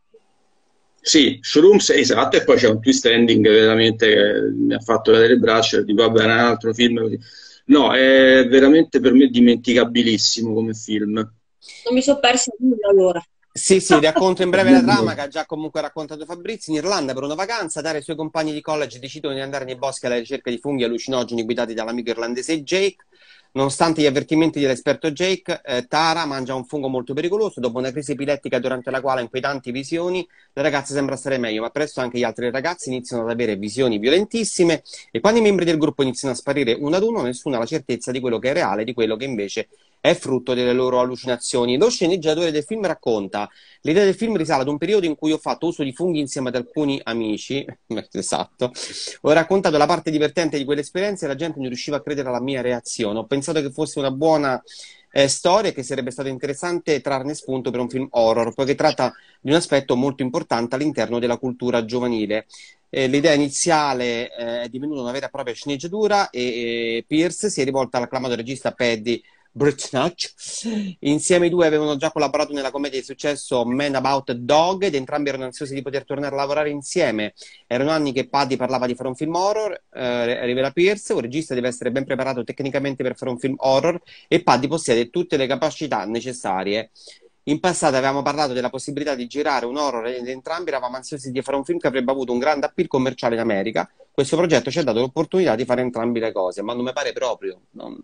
Sì, Shrooms, esatto, e poi c'è un twist ending veramente che mi ha fatto vedere le braccia e dico vabbè, è un altro film così. No, è veramente per me dimenticabilissimo come film. Non mi sono persa nulla allora. Sì, racconto in breve la trama che ha già comunque raccontato Fabrizio. In Irlanda per una vacanza, Tara e i suoi compagni di college decidono di andare nei boschi alla ricerca di funghi allucinogeni guidati dall'amico irlandese Jake. Nonostante gli avvertimenti dell'esperto Jake, Tara mangia un fungo molto pericoloso. Dopo una crisi epilettica durante la quale ha inquietanti visioni, la ragazza sembra stare meglio, ma presto anche gli altri ragazzi iniziano ad avere visioni violentissime e quando i membri del gruppo iniziano a sparire uno ad uno, nessuno ha la certezza di quello che è reale e di quello che invece è frutto delle loro allucinazioni. Lo sceneggiatore del film racconta: l'idea del film risale ad un periodo in cui ho fatto uso di funghi insieme ad alcuni amici. Esatto. Ho raccontato la parte divertente di quell'esperienza e la gente non riusciva a credere alla mia reazione. Ho pensato che fosse una buona storia e che sarebbe stato interessante trarne spunto per un film horror, poiché tratta di un aspetto molto importante all'interno della cultura giovanile. L'idea iniziale è divenuta una vera e propria sceneggiatura e Pierce si è rivolta all'acclamato regista Paddy Britnach. Insieme i due avevano già collaborato nella commedia di successo Man About a Dog ed entrambi erano ansiosi di poter tornare a lavorare insieme. Erano anni che Paddy parlava di fare un film horror, rivela Pierce. Un regista deve essere ben preparato tecnicamente per fare un film horror e Paddy possiede tutte le capacità necessarie. In passato avevamo parlato della possibilità di girare un horror ed entrambi eravamo ansiosi di fare un film che avrebbe avuto un grande appeal commerciale in America. Questo progetto ci ha dato l'opportunità di fare entrambi le cose, ma non mi pare proprio.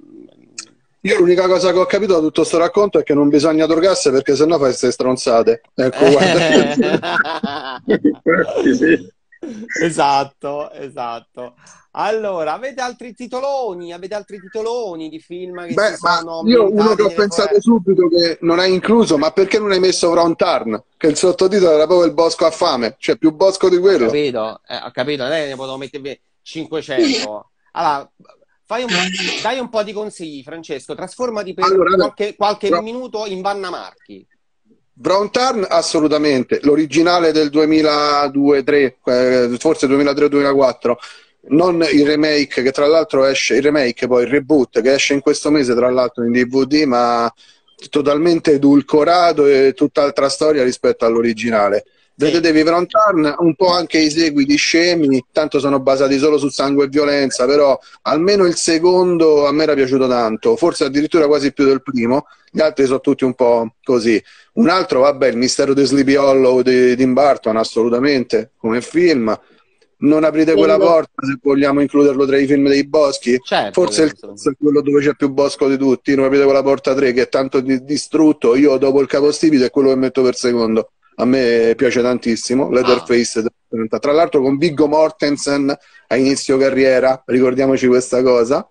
Io l'unica cosa che ho capito da tutto sto racconto è che non bisogna drogarsi perché sennò fai queste stronzate. Ecco, guarda. Sì. Esatto. Allora, avete altri titoloni? Avete altri titoloni di film che Beh, si ma sono io uno ambientati che ho nelle pensato foreste? subito che non hai incluso, ma perché non hai messo Wrong Turn? Che il sottotitolo era proprio Il bosco ha fame, cioè più bosco di quello. Ho capito, lei ne potevo mettere 500. Allora, dai un po' di consigli, Francesco. Trasformati per Allora, qualche minuto in Vanna Marchi. Brown Turn assolutamente, l'originale del 2002-3, forse 2003-2004, non il remake che tra l'altro esce, il remake poi il reboot che esce in questo mese tra l'altro in DVD, ma totalmente edulcorato e tutt'altra storia rispetto all'originale. Sì. Vedetevi Brown Turn, un po' anche i seguiti scemi, tanto sono basati solo su sangue e violenza, però almeno il secondo a me era piaciuto tanto, forse addirittura quasi più del primo, gli altri sono tutti un po' così. Un altro, vabbè, Il mistero di Sleepy Hollow di Tim Burton, assolutamente, come film. Non aprite quella Quello. porta, se vogliamo includerlo tra i film dei boschi. Certo Forse il terzo è quello dove c'è più bosco di tutti. Non aprite quella porta 3 che è tanto distrutto. Io dopo il capostipite è quello che metto per secondo. A me piace tantissimo, Ah. Leatherface. Tra l'altro con Viggo Mortensen a inizio carriera, ricordiamoci questa cosa.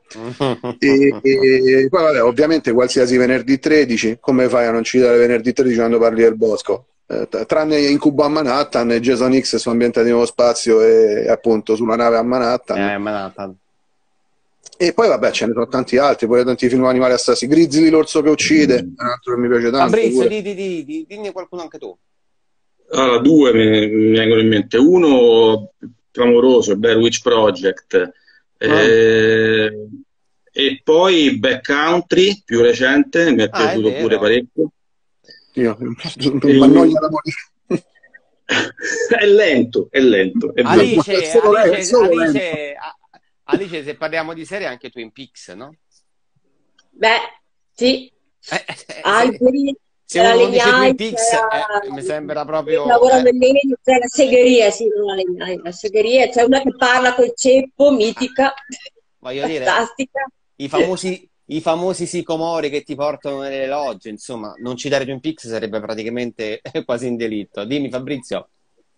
E poi vabbè, ovviamente qualsiasi venerdì 13, come fai a non citare venerdì 13 quando parli del bosco? Tranne Incubo a Manhattan e Jason X sono ambientati nello spazio e appunto sulla nave a Manhattan. Manhattan. E poi vabbè ce ne sono tanti altri, poi tanti film animali assassini. Grizzly l'orso che uccide, è un altro che mi piace tanto Fabrizio, pure. dinne qualcuno anche tu. Allora, due mi vengono in mente. Uno clamoroso, il Blair Witch Project, e poi Backcountry, più recente, mi è Ah, è piaciuto pure vero. parecchio. Io, E- mi annoia da morire. È lento, è lento, è vero. Alice, È solo lento. Alice, se parliamo di serie anche Twin Peaks, no? Beh, sì, Se, alberi, se c'era uno non dice legnai, Twin Peaks, c'era mi sembra proprio... lavorano in legno, c'è la segheria, sì, non la legnai, la segheria, c'è una che parla col ceppo, mitica, voglio dire, fantastica. i famosi sicomori che ti portano nelle logge, insomma, non citare Twin Peaks sarebbe praticamente quasi un delitto. Dimmi, Fabrizio.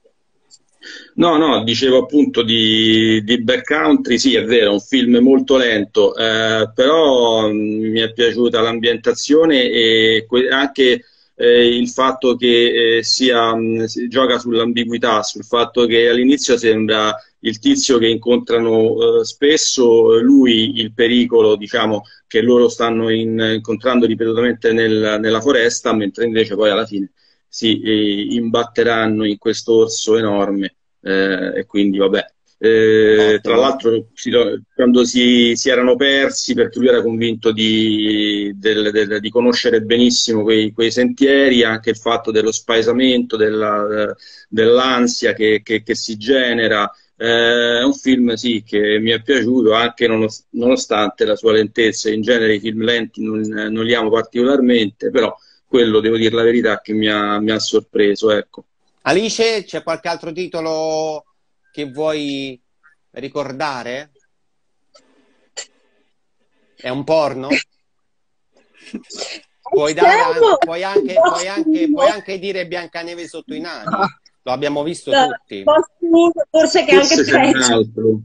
No, dicevo appunto di Backcountry, sì, è vero, è un film molto lento, però mi è piaciuta l'ambientazione e anche il fatto che si gioca sull'ambiguità, sul fatto che all'inizio sembra il tizio che incontrano spesso, lui il pericolo, diciamo, che loro stanno incontrando ripetutamente nella foresta, mentre invece poi alla fine si imbatteranno in questo orso enorme e quindi vabbè. Tra Ottimo. l'altro quando si erano persi perché lui era convinto di conoscere benissimo quei sentieri, anche il fatto dello spaesamento, dell'ansia che si genera. È un film sì che mi è piaciuto anche nonostante la sua lentezza. In genere i film lenti non li amo particolarmente, però quello devo dire la verità che mi ha sorpreso, ecco. Alice, c'è qualche altro titolo che vuoi ricordare? È un porno? Esterno, Puoi anche dire Biancaneve sotto i nani. Lo abbiamo visto tutti. forse che è anche Forse c'è un peggio. altro.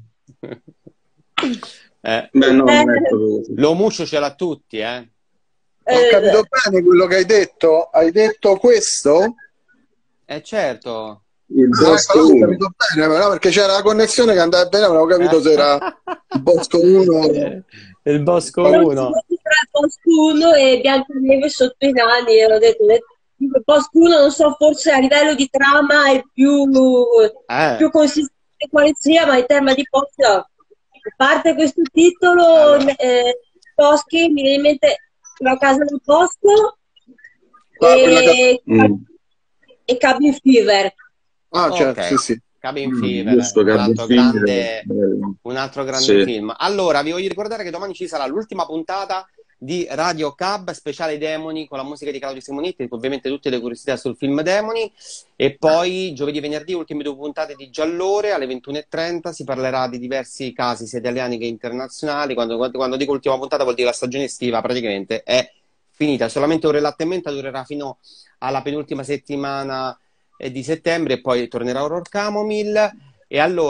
Beh, no, non è Esterno, proprio così. Lo muscio ce l'ha tutti, eh? Ho capito eh, bene quello che hai detto? Hai detto questo? Certo. Il Ah, ecco, Bosco allora ho 1. capito bene, però, perché c'era la connessione che andava bene, non avevo capito se era il Bosco 1. Il Bosco ero 1. indeciso tra il Bosco 1 e Biancaneve sotto i nani e ho detto, il Bosco 1 non so, forse a livello di trama è più consistente quale sia, ma in tema di posti, no. A parte questo titolo, Allora. Boschi, mi viene in mente La casa del bosco Ah, quella e, Mm. e Cabin Fever. Ah, certo, sì, Ok, sì. Cabin Fever, Giusto, Gabby Finger. un altro grande Sì. film. Allora, vi voglio ricordare che domani ci sarà l'ultima puntata di Radio Cab, speciale Demoni, con la musica di Claudio Simonetti, ovviamente tutte le curiosità sul film Demoni, e poi giovedì e venerdì, ultime due puntate di Giallore, alle 21:30, si parlerà di diversi casi, sia italiani che internazionali. Quando dico ultima puntata vuol dire la stagione estiva, praticamente è finita, solamente Ore Latte e Menta durerà fino alla penultima settimana di settembre e poi tornerà Horror Camomille. E allora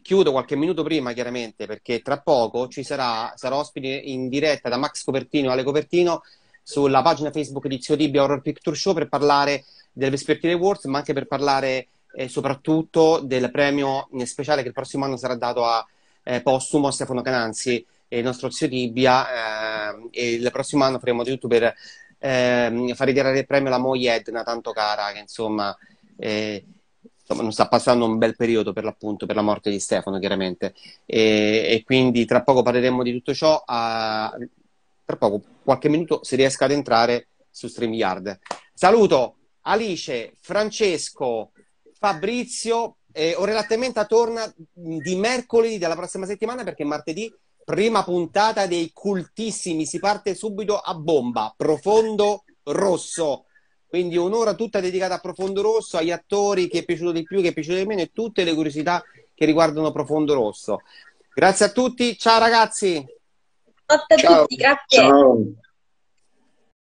chiudo qualche minuto prima, chiaramente, perché tra poco sarà ospite in diretta da Max Copertino, Ale Copertino, sulla pagina Facebook di Zio Tibia Horror Picture Show, per parlare delle Vespertine Awards, ma anche per parlare soprattutto del premio speciale che il prossimo anno sarà dato a postumo a Stefano Cananzi, il nostro Zio Tibia, e il prossimo anno faremo di tutto per far ritirare il premio alla moglie Edna, tanto cara, che insomma non sta passando un bel periodo per l'appunto, per la morte di Stefano, chiaramente, e quindi tra poco parleremo di tutto ciò, tra poco, qualche minuto, se riesco ad entrare su StreamYard. Saluto Alice, Francesco, Fabrizio, Ore Latte e Menta torna di mercoledì della prossima settimana, perché martedì prima puntata dei cultissimi, si parte subito a bomba, Profondo Rosso, quindi un'ora tutta dedicata a Profondo Rosso, agli attori, che è piaciuto di più, che è piaciuto di meno, e tutte le curiosità che riguardano Profondo Rosso. Grazie a tutti, ciao ragazzi! Notte a tutti, grazie! Ciao.